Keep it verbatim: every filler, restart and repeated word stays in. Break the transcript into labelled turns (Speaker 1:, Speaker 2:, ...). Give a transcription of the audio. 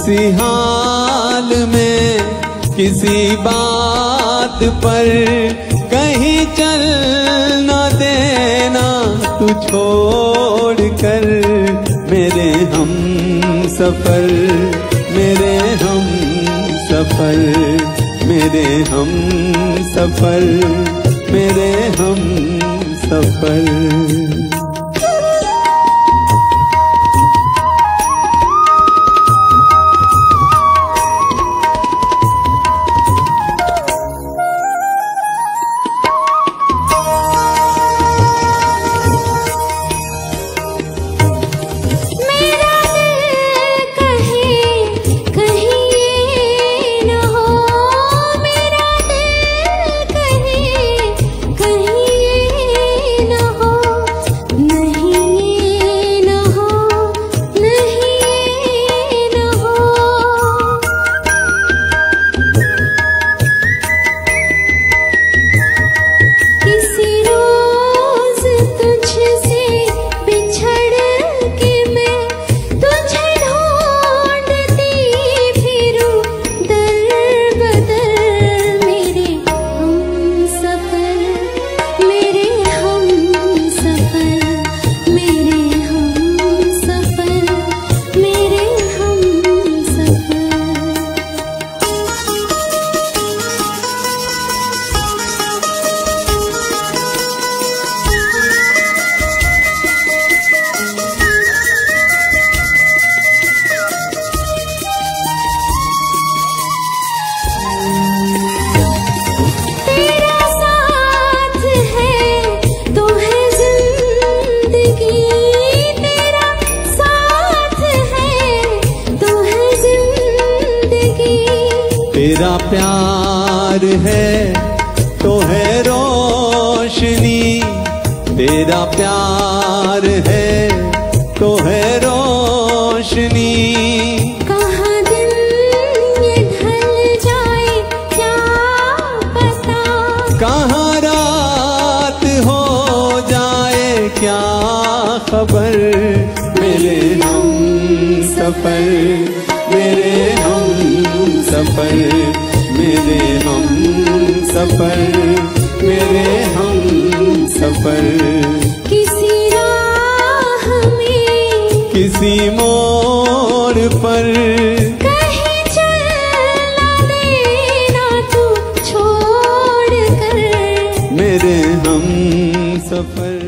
Speaker 1: किसी हाल में किसी बात पर कहीं चल न देना तू छोड़ कर, मेरे हम सफर मेरे हम सफर मेरे हम सफर मेरे हम सफर। तेरा प्यार है तो है रोशनी, तेरा प्यार है तो है रोशनी।
Speaker 2: कहाँ दिन ये ढल जाए क्या पता,
Speaker 1: कहाँ रात हो जाए क्या खबर, मेरे हम सफर मेरे हम सफर मेरे हम सफर मेरे हम सफर।
Speaker 2: किसी राह में
Speaker 1: किसी मोड़ पर
Speaker 2: कहीं चल न देना तू छोड़ कर,
Speaker 1: मेरे हम सफर।